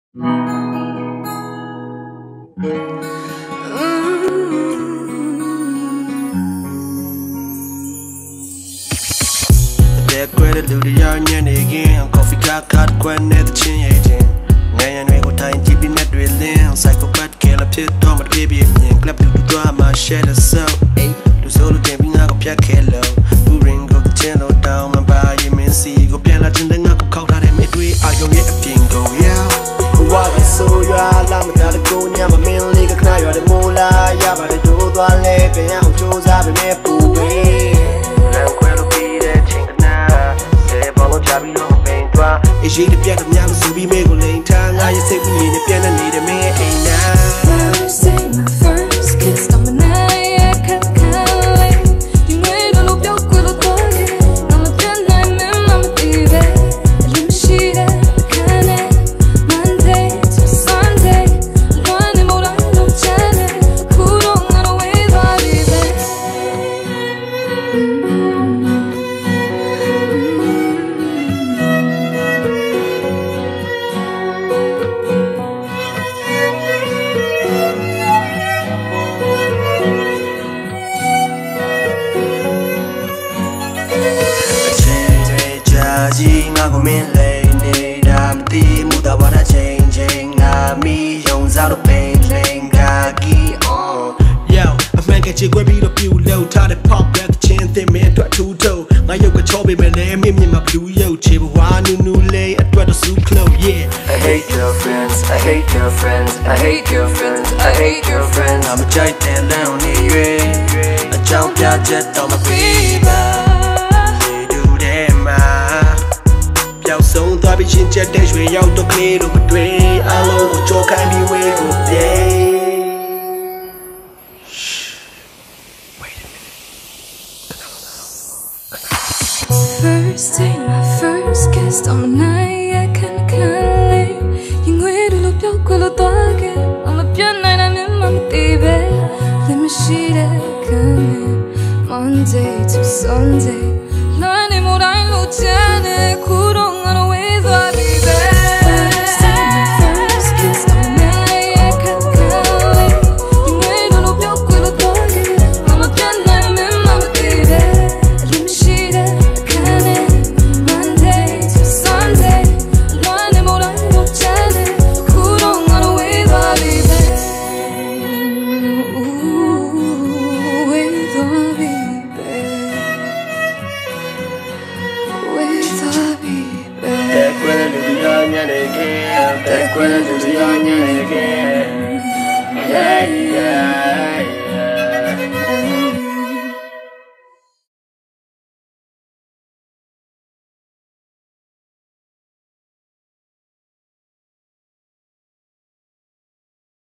Credit to the young and again. Coffee got caught when at the chin aging. Nayan we go time to be net drilling. Psychopath kill up to Tom but baby and clap to the drama shed a soul. To solo jumping out of Jack Hello. Who ring go the channel down and buy him and see go piano in the knuckle caught out and midway. I don't get a thing go yeah. What is so you are lam got a go near my main league a cry or the mola. Yeah, but I do the leg and I'm choose I've been there for is she the piano now so we make a lane time I just say we need a piano need a man ain't now first day my first kiss on my night I can't you made a look out with a dog I'm a piano I'm a baby let me see that kind of Monday to Sunday running more I don't challenge who don't know way baby I go in lane, I'm the mood I wanna changing. I'm me, young Zalo pain, laying on. Yo, a man get you grab it up, you low, tie the pop, grab the chin, thin man, try to toe. My yoga chobby, my name, my blue yo, chip, one new lay, I try to soup close, yeah. I hate your friends, I hate your friends, I hate your friends, I hate your friends. I'm a giant and lonely, a jump, yeah, jet on my fever. Sống tôi bị chín chết để duy nhau tôi khi đủ một đuôi alo của chỗ cái mi quê của day. First day my first kiss on my night I can't leave những người đôi lúc nhau quên lo toa kia on the piano night I'm in my baby let me see that coming Monday to Sunday 너의 모랑 놓지 않을 구렁 하나 왜 더 baby first day my first kiss on my night I can't leave những người đôi lúc nhau quên lo toa kia on the piano night I'm in my baby let me see that coming Monday to Sunday 너의 모랑 놓지 않을 구렁 하나 왜 더 baby 왜 더 baby Te cuento de again. Yeah, yeah.